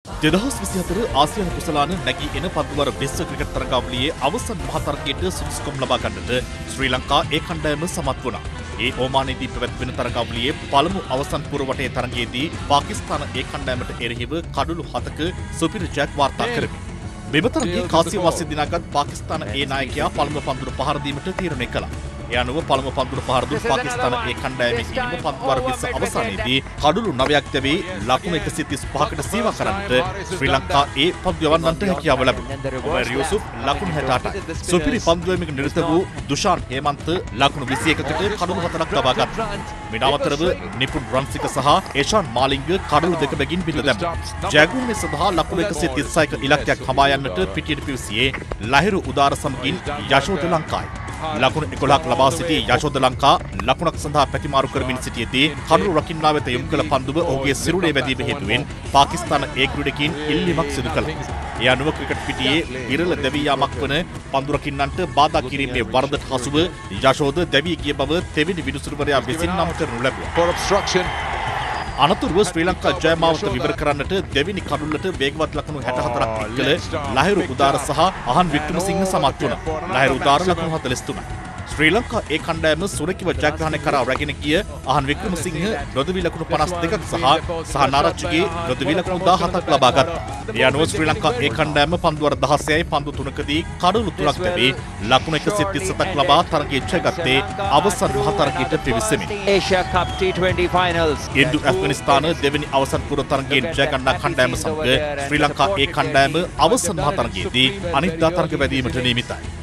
2024 ආසියානු කුසලාන නැගී එන පන්දුවර 20 ක්‍රිකට් තරගාවලියේ අවසන් මහතරගයට සුදුසුකම් ලබා ගන්නට ශ්‍රී ලංකා ඒ කණ්ඩායම සමත් වුණා. ඒ ඕමානයේදී පැවැත්වෙන තරගාවලියේ පළමු අවසන් පුරවටේ තරගයේදී පාකිස්තාන ඒ කණ්ඩායමට එරෙහිව කඩලු 7ක සුපිරි ජයක් වාර්තා කරමි. මෙම තරගයේ කාසියාවාසී දිනාගත් පාකිස්තාන ඒ නායකයා පළමු පන්දුර පහර දීමට තීරණය කළා. ඒ අනුව පළමු පන්දුර පහර දුන් පාකිස්තාන ඒ කණ්ඩායමේ ඉනිම පන්දුවර 20 අවසානයේදී කඩලු 9ක් දැවී ලකුණු 135කට සීවා කරන්නට ශ්‍රී ලංකා ඒ පන්දු යවන්නන්ට හැකියාව ලැබුණා. ඔමර් යූසුෆ් ලකුණු 68ක්. සුපිරි පන්දුවීමක නිරත වූ දුෂාන් හේමන්ත ලකුණු 21කට කඩලු 4ක් ලබා ගත්තා. මේ අතරව නිපුන් රන්සික සහ ඒෂාන් මාලිංග කඩලු දෙක බැගින් පිට දැම්මා. ජයග්‍රහණය සඳහා ලකුණු 136ක ඉලක්කයක් හඹා යන්නට පිටියට පිවිසියේ ලහිරු උදාර සමගින් යශෝද ලංකායි. ලකුණු 11ක් ලබා සිටි යශෝද ලංකා ලකුණක් සඳහා පැතිමාරු කරමින් සිටියේදී කඩලු රකින්නා වෙත යොමු කළ පන්දුව ඔහුගේ සිරුරේ වැදීම හේතුවෙන් පාකිස්තාන ඒ ක්‍රීඩකයින් ඉල්ලීමක් සිදු කළා. ඒ අනුව ක්‍රිකට් පිටියේ ඉරල දැවී යාමක් වන පන්දු රකින්නන්ට බාධා කිරීමේ වරදට හසුව යශෝද දැවී ගිය බව තෙවැනි විදුසුරුවරයා විසින් නම් කරනු ලැබුවා. අනතුරුව ශ්‍රී ලංකා ජයමාවත විවර කරන්නට දෙවෙනි කඩුල්ලට වේගවත් ලකුණු 64ක් එක්කල ලහිරු උදාර සහ අහන් වික්‍රමසිංහ සමත් වුණා. ලහිරු උදාර ලකුණු 43ක්. ශ්‍රී ලංකා ඒ කණ්ඩායම සුරකිව ජයග්‍රහණය කරා රැගෙන ගිය අහන් වික්‍රමසිංහ නොදවි ලකුණු 52ක් සහ නාරච්චිගේ නොදවි ලකුණු 17ක් ලබා ගත්තා. ඒ අනුව ශ්‍රී ලංකා ඒ කණ්ඩායම පන්දුවර 16යි පන්දු 3කදී කඩලු 3ක් ලැබී ලකුණු 137ක් ලබා තරගයේ ජයගත්තේ අවසන් මහ තරගයට පිවිසෙමින්. Asia Cup T20 Finals. ඉන්දු ඇෆ්ගනිස්තාන දෙවෙනි අවසන් පුර තරගයෙන් ජය ගන්නා කණ්ඩායම සමග ශ්‍රී ලංකා ඒ කණ්ඩායම අවසන් මහ තරගයේදී අනිද්දා තරග වැදීමට නියමිතයි.